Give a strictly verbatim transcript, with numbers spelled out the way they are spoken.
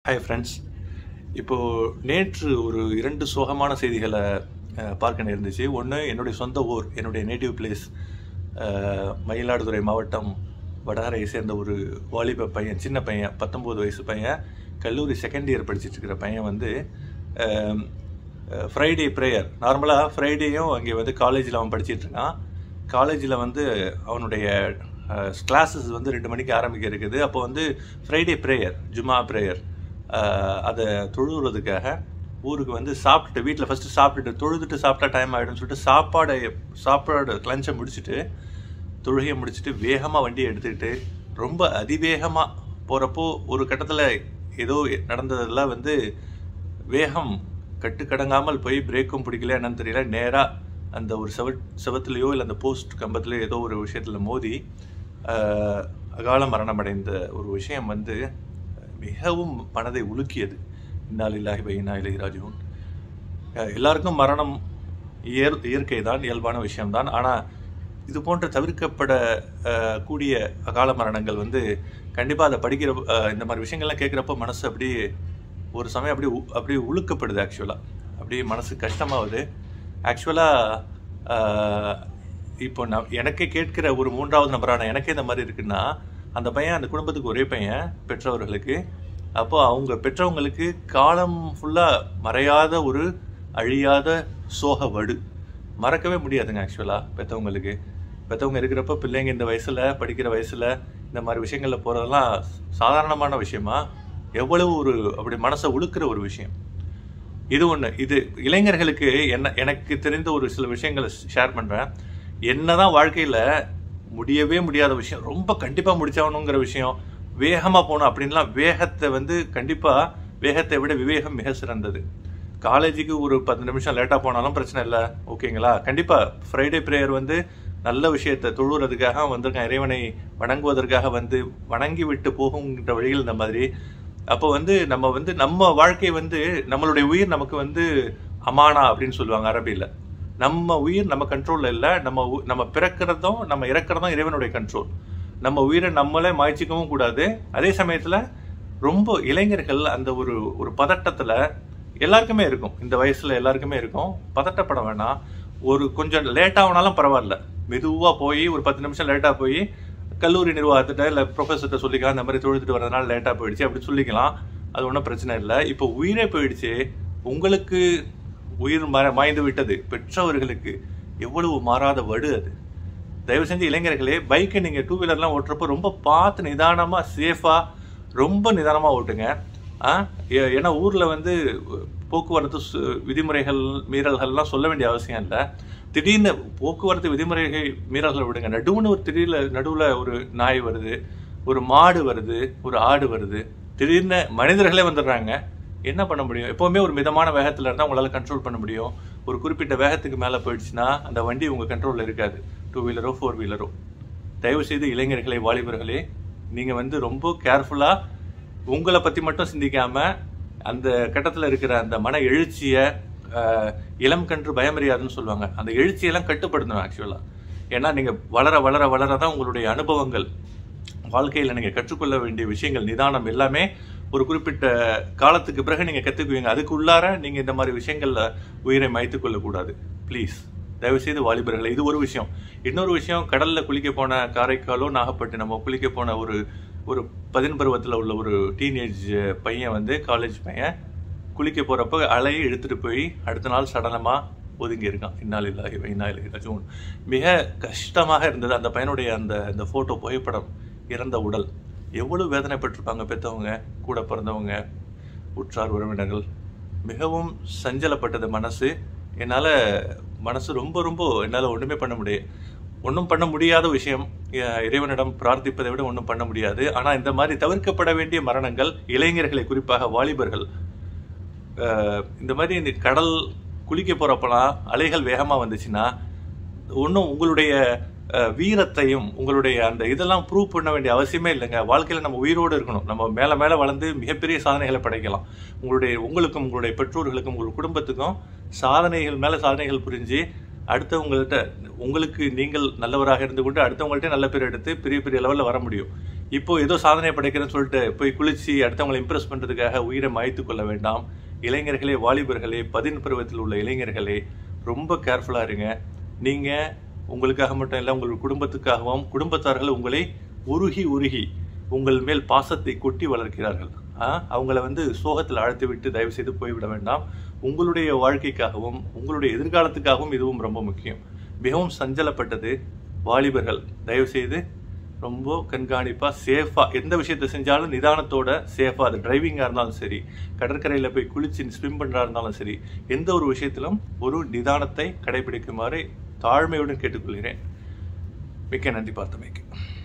Hi friends. இப்போது நேற்று ஒரு இரண்டு சோகமான செய்திகளை பார்க்க நேர்ந்துச்சு. ஒன்று, என்னுடைய சொந்த ஊர், என்னுடைய நேட்டிவ் பிளேஸ் மயிலாடுதுறை மாவட்டம் வடகரையை சேர்ந்த ஒரு வாலிப பையன், சின்ன பையன், பத்தொம்போது வயசு பையன், கல்லூரி செகண்ட் இயர் படிச்சுட்டு இருக்கிற பையன் வந்து ஃப்ரைடே ப்ரேயர், நார்மலாக ஃப்ரைடேயும் அங்கே வந்து காலேஜில் அவன் படிச்சுட்டு இருக்கான். காலேஜில் வந்து அவனுடைய கிளாஸஸ் வந்து ரெண்டு மணிக்கு ஆரம்பிக்க இருக்குது. அப்போ வந்து ஃப்ரைடே ப்ரேயர், ஜுமா ப்ரேயர், அதை தொழுகிறதுக்காக ஊருக்கு வந்து சாப்பிட்டுட்டு, வீட்டில் ஃபஸ்ட்டு சாப்பிட்டுட்டு தொழுதுட்டு சாப்பிட்டா டைம் ஆகிடும்னு சொல்லிட்டு சாப்பாடை சாப்பாடு லஞ்சை முடிச்சுட்டு தொழுகையை முடிச்சுட்டு வேகமாக வண்டியை எடுத்துக்கிட்டு ரொம்ப அதிவேகமாக போகிறப்போ ஒரு கட்டத்தில் ஏதோ நடந்ததெல்லாம் வந்து வேகம் கட்டுக்கடங்காமல் போய் பிரேக்கும் பிடிக்கல என்னன்னு தெரியல, நேராக அந்த ஒரு செவ செவத்துலேயோ இல்லை அந்த போஸ்ட் கம்பத்துலேயோ ஏதோ ஒரு விஷயத்தில் மோதி அகால மரணம் அடைந்த ஒரு விஷயம் வந்து மிகவும் மனதை உலுக்கியது. இன்னா லில்லாஹி வ இன்னா இலைஹி ராஜிஊன். எல்லாருக்கும் மரணம் இயற் இயற்கை தான், இயல்பான விஷயம்தான். ஆனால் இது போன்ற தவிர்க்கப்பட கூடிய அகால மரணங்கள் வந்து கண்டிப்பாக அதை படிக்கிற இந்த மாதிரி விஷயங்கள்லாம் கேட்குறப்ப மனசு அப்படியே ஒரு சமயம் அப்படி அப்படியே உழுக்கப்படுது. ஆக்சுவலாக அப்படியே மனசு கஷ்டமாகுது. ஆக்சுவலாக இப்போ நான் எனக்கே கேட்கிற ஒரு மூன்றாவது நபரான எனக்கே இந்த மாதிரி இருக்குன்னா, அந்த பையன் அந்த குடும்பத்துக்கு ஒரே பையன், பெற்றவர்களுக்கு. அப்போ அவங்க பெற்றவங்களுக்கு காலம் ஃபுல்லாக மறையாத ஒரு அழியாத சோக வடு, மறக்கவே முடியாதுங்க. ஆக்சுவலாக பெற்றவங்களுக்கு பெற்றவங்க இருக்கிறப்ப பிள்ளைங்க இந்த வயசில் படிக்கிற வயசில் இந்த மாதிரி விஷயங்களில் போகிறதெல்லாம் சாதாரணமான விஷயமா, எவ்வளவு ஒரு அப்படி மனசை உழுக்கிற ஒரு விஷயம் இது ஒன்று. இது இளைஞர்களுக்கு என்ன எனக்கு தெரிந்த ஒரு சில விஷயங்களை ஷேர் பண்ணுறேன். என்னதான் வாழ்க்கையில் முடியவே முடியாத விஷயம், ரொம்ப கண்டிப்பாக முடிச்சாகணுங்கிற விஷயம், வேகமாக போகணும் அப்படின்லாம், வேகத்தை வந்து கண்டிப்பாக வேகத்தை விட விவேகம் மிக சிறந்தது. காலேஜுக்கு ஒரு பத்து நிமிஷம் லேட்டாக போனாலும் பிரச்சனை இல்லை, ஓகேங்களா? கண்டிப்பாக ஃப்ரைடே ப்ரேயர் வந்து நல்ல விஷயத்தை தொழுகிறதுக்காக வந்திருக்கேன், இறைவனை வணங்குவதற்காக வந்து வணங்கி விட்டு போகுங்கிற வழிகள் இந்த மாதிரி. அப்போ வந்து நம்ம வந்து நம்ம வாழ்க்கை வந்து நம்மளுடைய உயிர் நமக்கு வந்து அமானா அப்படின்னு சொல்லுவாங்க அரபியில். நம்ம உயிர் நம்ம கண்ட்ரோலில் இல்லை. நம்ம நம்ம பிறக்கிறதும் நம்ம இறக்கிறதும் இறைவனுடைய கண்ட்ரோல். நம்ம உயிரை நம்மளே மாய்ச்சிக்கவும் கூடாது. அதே சமயத்தில் ரொம்ப இளைஞர்கள் அந்த ஒரு ஒரு பதட்டத்தில் எல்லாருக்குமே இருக்கும், இந்த வயசில் எல்லாருக்குமே இருக்கும். பதட்டப்பட வேணாம். ஒரு கொஞ்சம் லேட்டாகனாலும் பரவாயில்ல, மெதுவாக போய் ஒரு பத்து நிமிஷம் லேட்டாக போய் கல்லூரி நிர்வாகத்திட்ட இல்லை ப்ரொஃபஸர்கிட்ட சொல்லிக்கலாம், இந்த மாதிரி தொழுதுட்டு வரதுனால லேட்டாக போயிடுச்சு அப்படின்னு சொல்லிக்கலாம். அது ஒன்றும் பிரச்சனை இல்லை. இப்போ உயிரே போயிடுச்சு, உங்களுக்கு உயிர் ம மாய்ந்து விட்டது, பெற்றவர்களுக்கு எவ்வளவு மாறாத வடு அது. தயவு செஞ்சு இளைஞர்களே, பைக்கை நீங்கள் டூ வீலர்லாம் ஓட்டுறப்போ ரொம்ப பார்த்து நிதானமாக சேஃபாக ரொம்ப நிதானமாக ஓட்டுங்க. ஏன்னா ஊரில் வந்து போக்குவரத்து விதிமுறைகள் மீறல்கள்லாம் சொல்ல வேண்டிய அவசியம் இல்லை. திடீர்னு போக்குவரத்து விதிமுறைகள் மீறல்களை விடுங்க, நடுவுன்னு ஒரு திடீர்னு நடுவில் ஒரு நாய் வருது, ஒரு மாடு வருது, ஒரு ஆடு வருது, திடீர்னு மனிதர்களே வந்துடுறாங்க. என்ன பண்ண முடியும்? எப்போவுமே ஒரு மிதமான வேகத்தில் இருந்தால் உங்களால் கண்ட்ரோல் பண்ண முடியும். ஒரு குறிப்பிட்ட வேகத்துக்கு மேலே போயிடுச்சுன்னா அந்த வண்டி உங்கள் கண்ட்ரோலில் இருக்காது, டூ வீலரோ ஃபோர் வீலரோ. தயவுசெய்து இளைஞர்களே, வாலிபர்களே, நீங்கள் வந்து ரொம்ப கேர்ஃபுல்லாக உங்களை பற்றி மட்டும் சிந்திக்காமல் அந்த கட்டத்தில் இருக்கிற அந்த மன எழுச்சியை, இளம் கன்று பயமறியாதுன்னு சொல்லுவாங்க, அந்த எழுச்சியெல்லாம் கட்டுப்படுத்தணும் ஆக்சுவலாக. ஏன்னா நீங்கள் வளர வளர வளர தான் உங்களுடைய அனுபவங்கள், வாழ்க்கையில் நீங்கள் கற்றுக்கொள்ள வேண்டிய விஷயங்கள், நிதானம் எல்லாமே ஒரு குறிப்பிட்ட காலத்துக்கு பிறகு நீங்கள் கற்றுக்குவீங்க. அதுக்கு உள்ளார நீங்கள் இந்த மாதிரி விஷயங்களில் உயிரை மாய்த்து கொள்ளக்கூடாது. ப்ளீஸ், தயவுசெய்து வாலிபர்களை. இது ஒரு விஷயம். இன்னொரு விஷயம், கடலில் குளிக்க போன காரைக்காலோ நாகப்பட்டினமோ குளிக்க போன ஒரு ஒரு பதின் பருவத்தில் உள்ள ஒரு டீனேஜ் பையன் வந்து, காலேஜ் பையன், குளிக்க போகிறப்ப அலையை எடுத்துகிட்டு போய் அடுத்த நாள் சடலமாக ஒதுங்கி இருக்கான். இன்னா லில்லாஹி வ இன்னா இலைஹி ராஜிஊன். மிக கஷ்டமாக இருந்தது அந்த பையனுடைய அந்த அந்த ஃபோட்டோ, புகைப்படம், இறந்த உடல். எவ்வளவு வேதனைப்பட்டிருப்பாங்க பெற்றவங்க, கூட பிறந்தவங்க, உற்றார் உறவினர்கள். மிகவும் சஞ்சலப்பட்டது மனசு. என்னால் மனசு ரொம்ப ரொம்ப என்னால் ஒன்றுமே பண்ண முடியாது. ஒன்றும் பண்ண முடியாத விஷயம், இறைவனிடம் பிரார்த்திப்பதை விட ஒன்றும் பண்ண முடியாது. ஆனால் இந்த மாதிரி தவிர்க்கப்பட வேண்டிய மரணங்கள், இளைஞர்களை குறிப்பாக வாலிபர்கள், இந்த மாதிரி இந்த கடல் குளிக்க போகிறப்பெல்லாம் அலைகள் வேகமாக வந்துச்சுன்னா ஒன்றும் உங்களுடைய வீரத்தையும் உங்களுடைய அந்த இதெல்லாம் ப்ரூவ் பண்ண வேண்டிய அவசியமே இல்லைங்க. வாழ்க்கையில் நம்ம உயிரோடு இருக்கணும். நம்ம மேலே மேலே வளர்ந்து மிகப்பெரிய சாதனைகளை படைக்கலாம். உங்களுடைய உங்களுக்கும் உங்களுடைய பெற்றோர்களுக்கும் உங்கள் குடும்பத்துக்கும் சாதனைகள் மேலே சாதனைகள் புரிஞ்சு அடுத்தவங்கள்ட்ட உங்களுக்கு நீங்கள் நல்லவராக இருந்து கொண்டு அடுத்தவங்கள்ட்ட நல்ல பேர் எடுத்து பெரிய பெரிய லெவலில் வர முடியும். இப்போ ஏதோ சாதனை படைக்கிறேன்னு சொல்லிட்டு போய் குளிச்சு அடுத்தவங்களை இம்ப்ரெஸ் பண்ணுறதுக்காக உயிரை மாய்த்து கொள்ள வேண்டாம். இளைஞர்களே, வாலிபர்களே, பதின் பருவத்தில் உள்ள இளைஞர்களே, ரொம்ப கேர்ஃபுல்லாக இருங்க. நீங்கள் உங்களுக்காக மட்டும் இல்லை, உங்கள் குடும்பத்துக்காகவும் குடும்பத்தார்கள் உங்களை உருகி உருகி உங்கள் மேல் பாசத்தை கொட்டி வளர்க்கிறார்கள். அவங்கள வந்து சோகத்தில் அழைத்து விட்டு தயவு செய்து போய்விட வேண்டாம். உங்களுடைய வாழ்க்கைக்காகவும் உங்களுடைய எதிர்காலத்துக்காகவும் இதுவும் ரொம்ப முக்கியம். மிகவும் சஞ்சலப்பட்டது வாலிபர்கள். தயவு செய்து ரொம்ப கண்காணிப்பாக சேஃபாக எந்த விஷயத்தை செஞ்சாலும் நிதானத்தோட சேஃபாக, அது டிரைவிங்காக இருந்தாலும் சரி, கடற்கரையில் போய் குளிச்சு ஸ்விம் பண்ணுறா இருந்தாலும் சரி, எந்த ஒரு விஷயத்திலும் ஒரு நிதானத்தை கடைபிடிக்குமாறு தாழ்மையுடன் கேட்டுக்கொள்கிறேன். மிக்க நன்றி பார்த்தமைக்கு.